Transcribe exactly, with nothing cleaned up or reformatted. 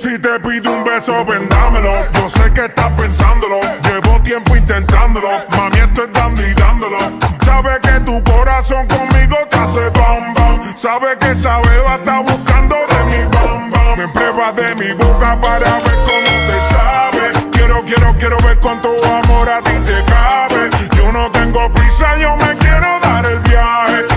Si te pido un beso, vendámelo. Yo sé que estás pensándolo. Llevo tiempo intentándolo. Mami, estoy dando y dándolo. Sabe que tu corazón conmigo te hace bam bam. Sabe que esa beba está buscando de mi bam bam. Me pruebas de mi boca para ver cómo te sabe. Quiero, quiero, quiero ver cuánto amor a ti te cabe. Yo no tengo prisa, yo me quiero dar el viaje.